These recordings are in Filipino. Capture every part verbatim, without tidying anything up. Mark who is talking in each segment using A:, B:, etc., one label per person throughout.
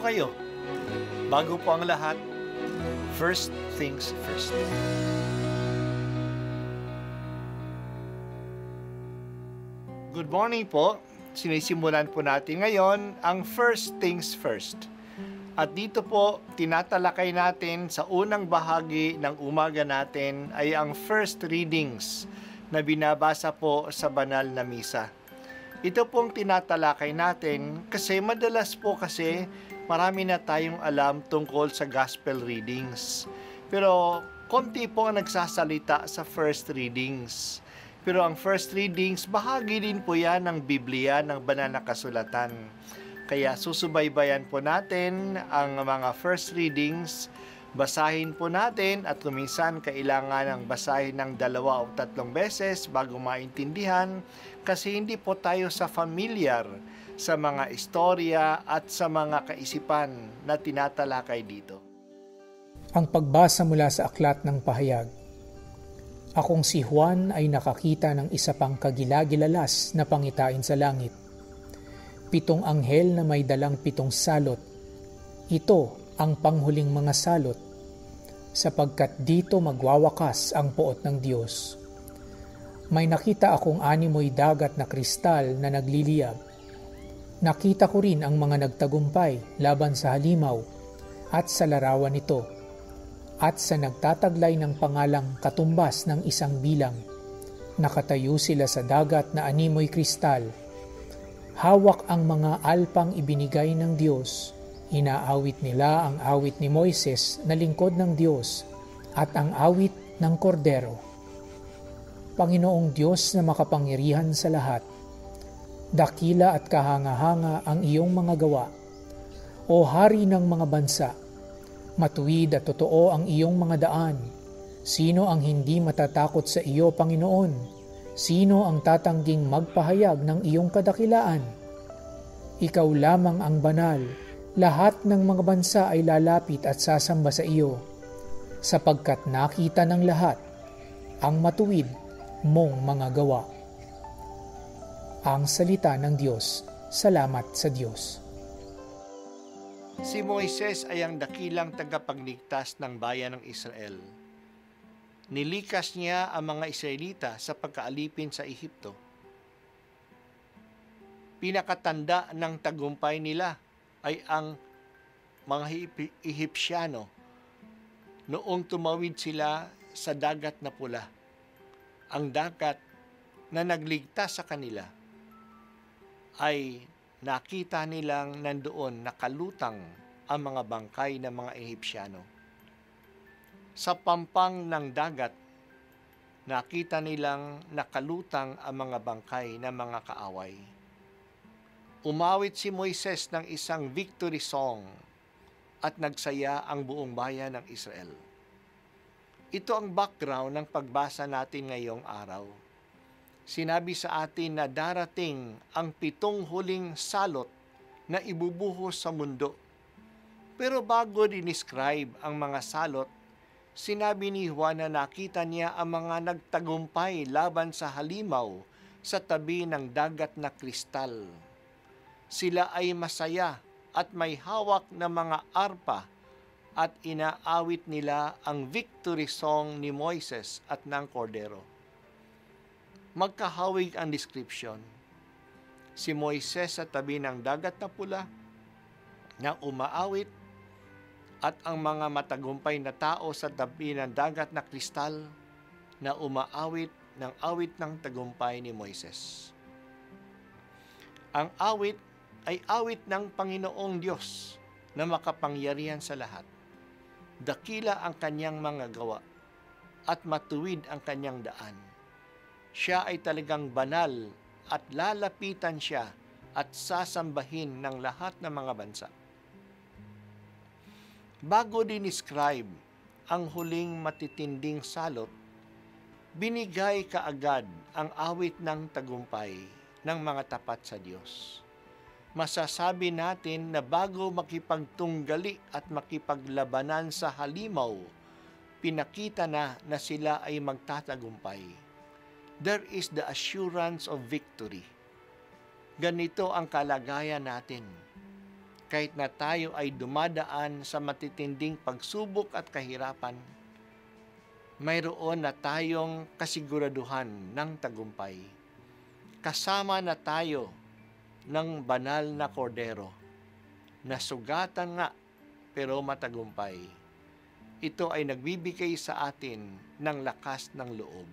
A: kayo? Bago po ang lahat, first things first. Good morning po. Sinisimulan po natin ngayon ang first things first. At dito po, tinatalakay natin sa unang bahagi ng umaga natin ay ang first readings na binabasa po sa banal na misa. Ito pong tinatalakay natin kasi madalas po kasi marami na tayong alam tungkol sa gospel readings. Pero konti po ang nagsasalita sa first readings. Pero ang first readings, bahagi din po yan ng Biblia, ng banal na kasulatan. Kaya susubaybayan po natin ang mga first readings, basahin po natin at kuminsan kailangan ng basahin ng dalawa o tatlong beses bago maintindihan kasi hindi po tayo sa familiar sa mga istorya at sa mga kaisipan na tinatalakay dito.
B: Ang pagbasa mula sa aklat ng pahayag. Akong si Juan ay nakakita ng isa pang kagilagilalas na pangitain sa langit. Pitong anghel na may dalang pitong salot. Ito ang panghuling mga salot, sapagkat dito magwawakas ang poot ng Diyos. May nakita akong animoy dagat na kristal na nagliliyab. Nakita ko rin ang mga nagtagumpay laban sa halimaw at sa larawan nito, at sa nagtataglay ng pangalang katumbas ng isang bilang. Nakatayo sila sa dagat na animoy kristal. Hawak ang mga alpang ibinigay ng Diyos. Inaawit nila ang awit ni Moises na lingkod ng Diyos at ang awit ng Kordero. Panginoong Diyos na makapangyarihan sa lahat, dakila at kahanga-hanga ang iyong mga gawa. O Hari ng mga bansa, matuwid at totoo ang iyong mga daan. Sino ang hindi matatakot sa iyo, Panginoon? Sino ang tatangging magpahayag ng iyong kadakilaan? Ikaw lamang ang banal. Lahat ng mga bansa ay lalapit at sasamba sa iyo, sapagkat nakita ng lahat ang matuwid mong mga gawa. Ang salita ng Diyos. Salamat sa Diyos.
A: Si Moises ay ang dakilang tagapagligtas ng bayan ng Israel. Nilikas niya ang mga Israelita sa pagkaalipin sa Ehipto. Pinakatanda ng tagumpay nila ay ang mga Ehipsyano noong tumawid sila sa dagat na pula. Ang dagat na nagligtas sa kanila ay nakita nilang nandoon nakalutang ang mga bangkay ng mga Ehipsyano. Sa pampang ng dagat, nakita nilang nakalutang ang mga bangkay ng mga kaaway. Umawit si Moises ng isang victory song at nagsaya ang buong bayan ng Israel. Ito ang background ng pagbasa natin ngayong araw. Sinabi sa atin na darating ang pitong huling salot na ibubuhos sa mundo. Pero bago dinescribe ang mga salot, sinabi ni Juan na nakita niya ang mga nagtagumpay laban sa halimaw sa tabi ng dagat na kristal. Sila ay masaya at may hawak na mga arpa at inaawit nila ang victory song ni Moises at ng Kordero. Magkahawig ang description. Si Moises sa tabi ng dagat na pula na umaawit at ang mga matagumpay na tao sa tabi ng dagat na kristal na umaawit ng awit ng tagumpay ni Moises. Ang awit ay awit ng Panginoong Diyos na makapangyarihan sa lahat. Dakila ang kanyang mga gawa at matuwid ang kanyang daan. Siya ay talagang banal at lalapitan siya at sasambahin ng lahat ng mga bansa. Bago dinescribe ang huling matitinding salot, binigay kaagad ang awit ng tagumpay ng mga tapat sa Diyos. Masasabi natin na bago makipagtunggali at makipaglabanan sa halimaw, pinakita na na sila ay magtatagumpay. There is the assurance of victory. Ganito ang kalagayan natin. kahit na tayo ay dumadaan sa matitinding pagsubok at kahirapan, mayroon na tayong kasiguraduhan ng tagumpay. Kasama na tayo ng banal na kordero, na sugatan nga pero matagumpay. Ito ay nagbibigay sa atin ng lakas ng loob.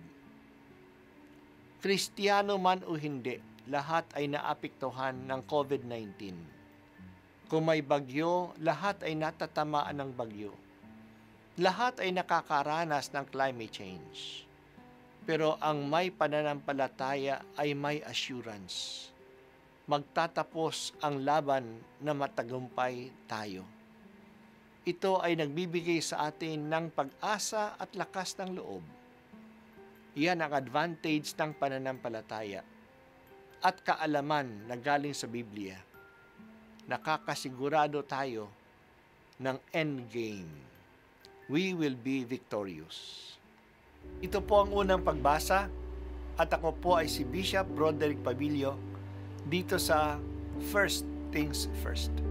A: Kristiyano man o hindi, lahat ay naapektuhan ng COVID nineteen. Kung may bagyo, lahat ay natatamaan ng bagyo. Lahat ay nakakaranas ng climate change. Pero ang may pananampalataya ay may assurance. Magtatapos ang laban na matagumpay tayo. Ito ay nagbibigay sa atin ng pag-asa at lakas ng loob. Yan ang advantage ng pananampalataya at kaalaman na galing sa Biblia. Nakakasigurado tayo ng endgame. We will be victorious. Ito po ang unang pagbasa at ako po ay si Bishop Broderick Pabilio dito sa First Things First.